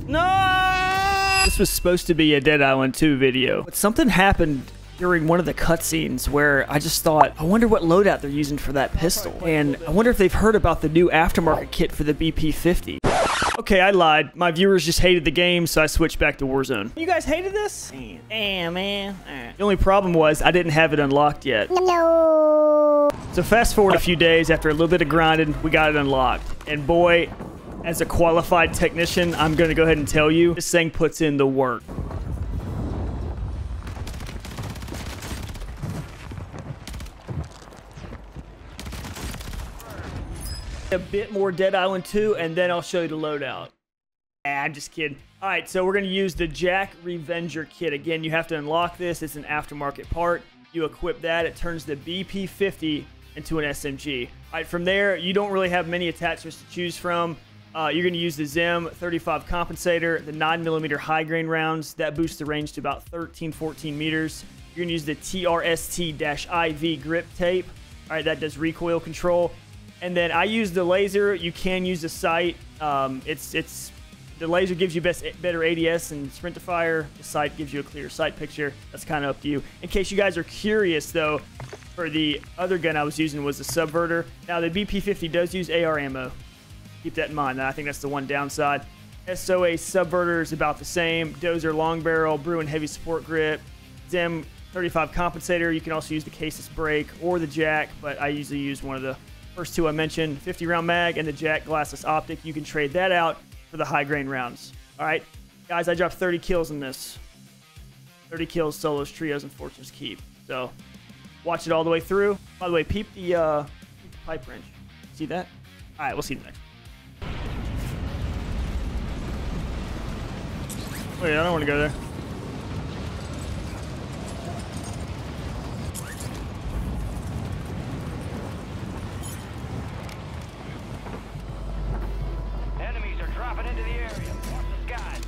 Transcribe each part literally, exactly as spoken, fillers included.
No! This was supposed to be a Dead Island two video, but something happened during one of the cutscenes where I just thought, I wonder what loadout they're using for that pistol. And I wonder if they've heard about the new aftermarket kit for the B P fifty. Okay, I lied. My viewers just hated the game, so I switched back to Warzone. You guys hated this? Damn, man. Right. The only problem was I didn't have it unlocked yet. No. So fast forward a few days, after a little bit of grinding, we got it unlocked. And boy, as a qualified technician, I'm going to go ahead and tell you, this thing puts in the work. A bit more Dead Island two, and then I'll show you the loadout. Ah, I'm just kidding. All right, so we're going to use the Jack Revenger kit. Again, you have to unlock this. It's an aftermarket part. You equip that. It turns the B P fifty into an S M G. All right, from there, you don't really have many attachments to choose from. Uh, you're going to use the Zim thirty-five compensator, the nine millimeter high grain rounds. That boosts the range to about thirteen, fourteen meters. You're going to use the T R S T I V grip tape. All right, that does recoil control. And then I use the laser. You can use the sight. Um, it's it's the laser gives you best better A D S and sprint to fire. The sight gives you a clear sight picture. That's kind of up to you. In case you guys are curious, though, for the other gun I was using was the Subverter. Now the B P fifty does use A R ammo. Keep that in mind. I think that's the one downside. S O A Subverter is about the same. Dozer long barrel, Bruin heavy support grip, Zim thirty-five compensator. You can also use the Casus brake or the Jack, but I usually use one of the first two I mentioned, fifty round mag and the Jack glassless optic. You can trade that out for the high grain rounds. All right, guys, I dropped thirty kills in this. thirty kills, solos, trios, and Fortune's Keep. So watch it all the way through. By the way, peep the, uh, peep the pipe wrench. See that? All right, we'll see you next. Wait, I don't want to go there. Into the area. Watch the skies.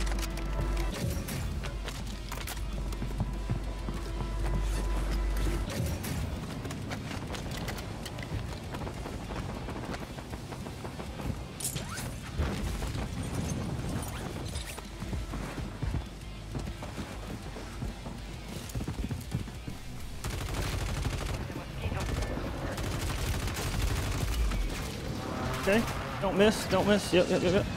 Okay, don't miss, don't miss. Yep, yep, yep, yep.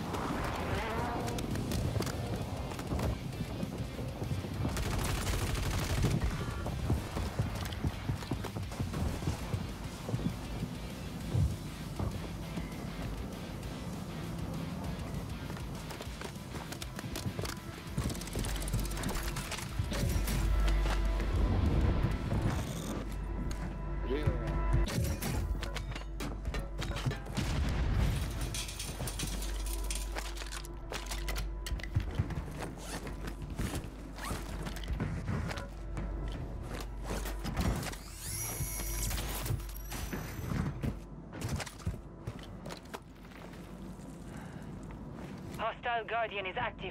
Hostile Guardian is active.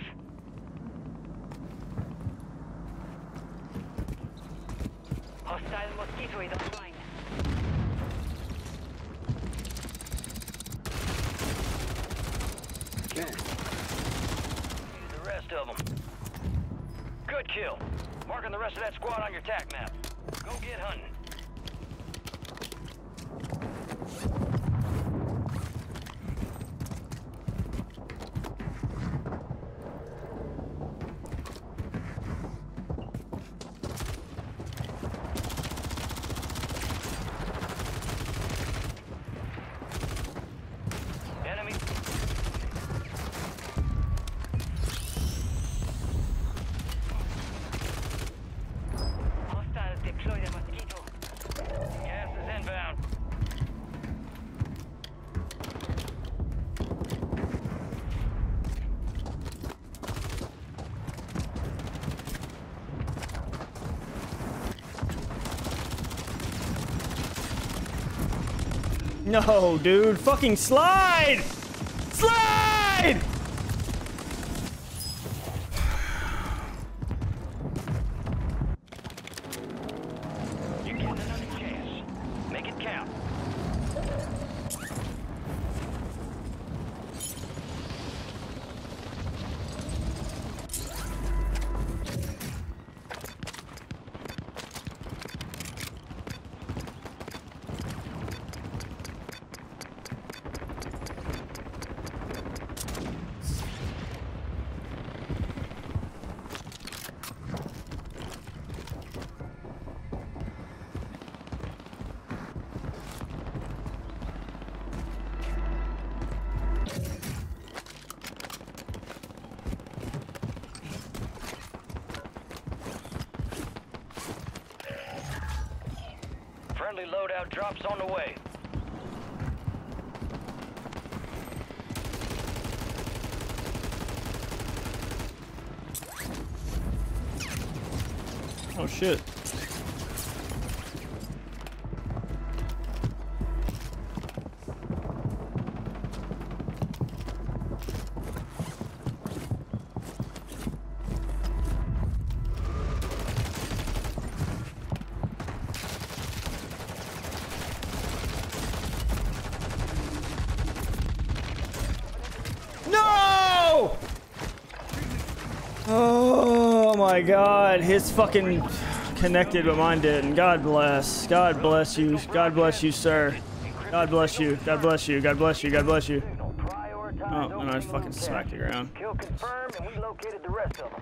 Hostile Mosquito is online. Okay. The rest of them. Good kill. Marking the rest of that squad on your tac map. Go get hunting. No, dude. Fucking slide! Slide! You get another chance. Make it count. Loadout drops on the way. Oh shit. No! Oh my god, his fucking connected, but mine didn't. God bless. God bless you. God bless you, sir. God bless you. God bless you. God bless you. God bless you. Oh, and I fucking smacked the ground. Kill confirmed, and we located the rest of them.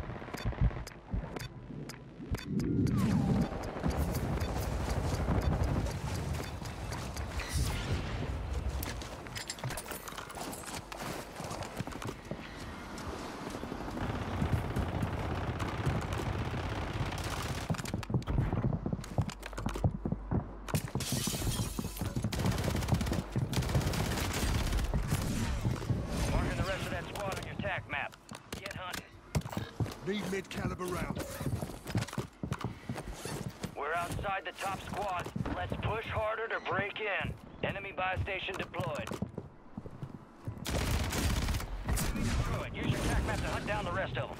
Marking the rest of that squad on your tac map. Get hunting. Need mid-caliber rounds. We're outside the top squad. Let's push harder to break in. Enemy buy station deployed. Screw it. Use your tac map to hunt down the rest of them.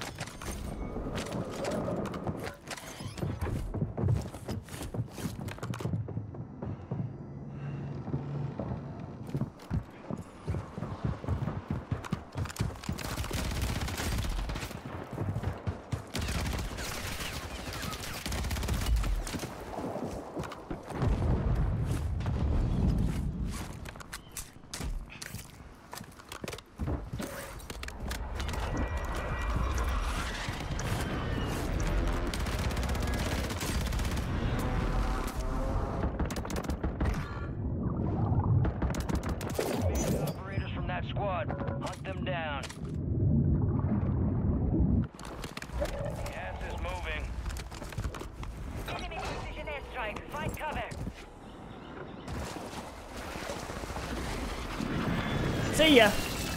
Operators from that squad, hunt them down. Gas is moving. Enemy precision airstrike. Find cover. See ya.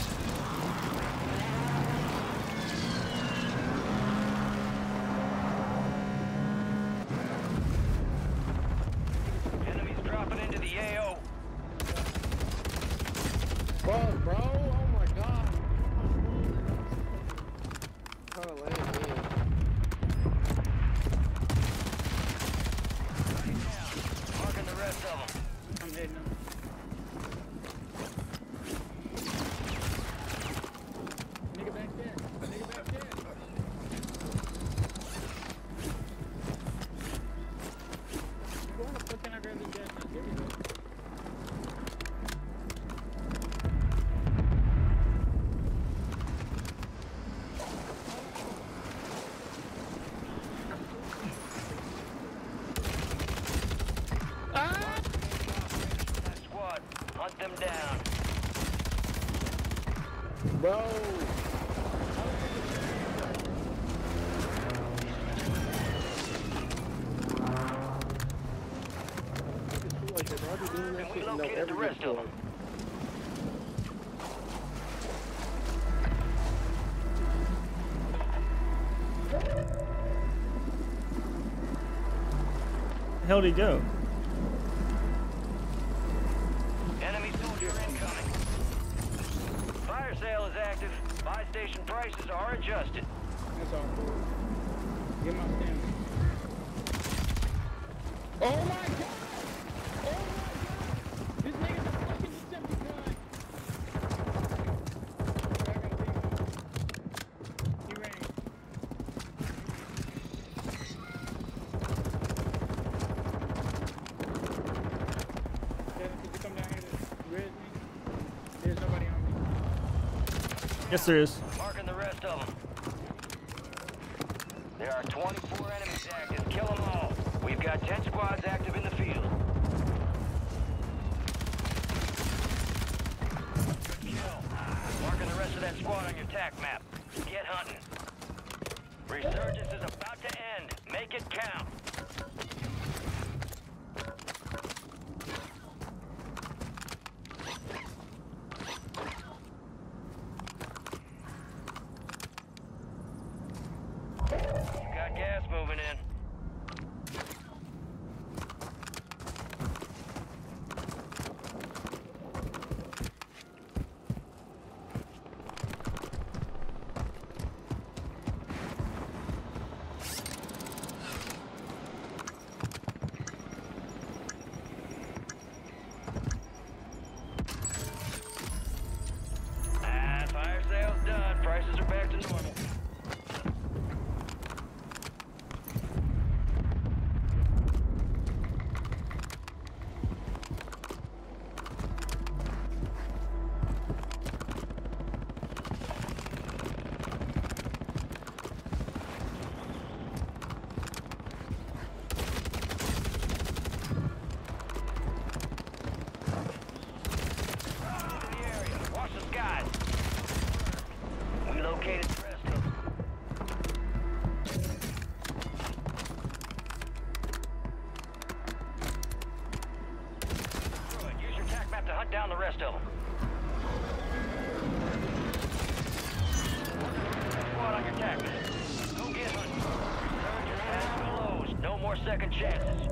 Enemies dropping into the A O. Bro, bro, oh my god. Oh, land in. Marking the rest of them. I'm hitting him. Nigga back there. Nigga back there. Go on the fucking I grab this gas tank. Here we go. That squad, hunt them down. Bro. And we located the rest of them. How'd he go? Enemy soldier incoming. Fire sale is active. Buy station prices are adjusted. That's all cool. Get my stamina. Oh my god! Oh my god! This nigga's a fucking Decepticon! He ran. Kevin, could you come down here to res me? There's nobody on me. Yes, there is. Marking the rest of them. There are twenty-four enemies active. Kill them all. We've got ten squads active in the field. Good kill. Marking the rest of that squad on your tac map. Get hunting. Resurgence is about to end. Make it count. located the rest of them. Good. Use your tac map to hunt down the rest of them. Squad on your tac map. Go get hunting. Turn your status to lows. No more second chances.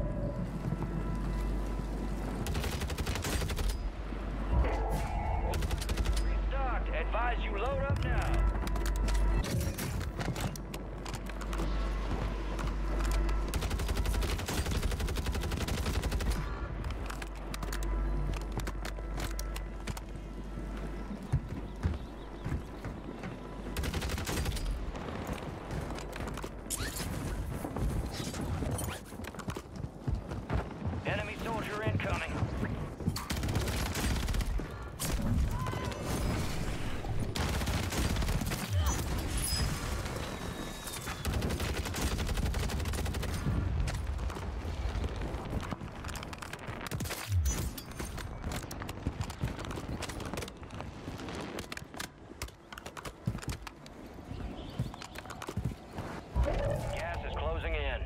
Restocked. Advise you load up now. Enemy soldier incoming. Gas is closing in.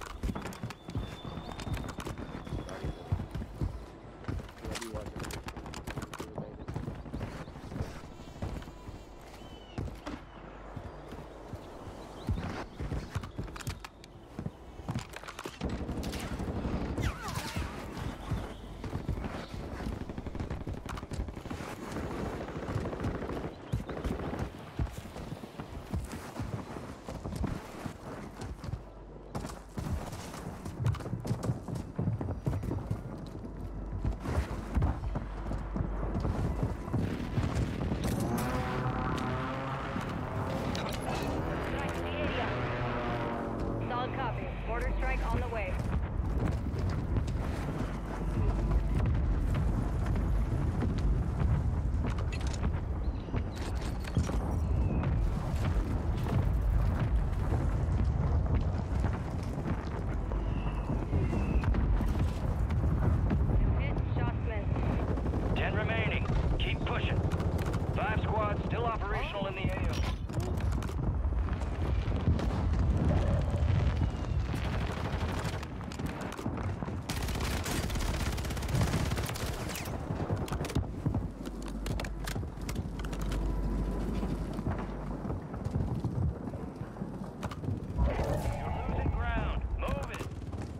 Solid copy. Mortar strike on the way. Hit, shots missed. Ten remaining. Keep pushing. Five squads still operational in the A O. You're losing ground. Move it.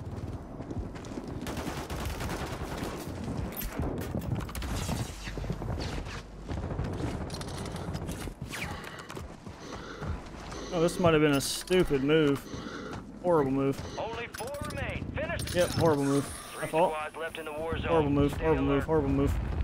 Oh, this might have been a stupid move. Horrible move. Only four remain. Finish. Yep, horrible move. My Three fault. squads left in the war zone. Horrible move, Stay horrible move, alert. horrible move.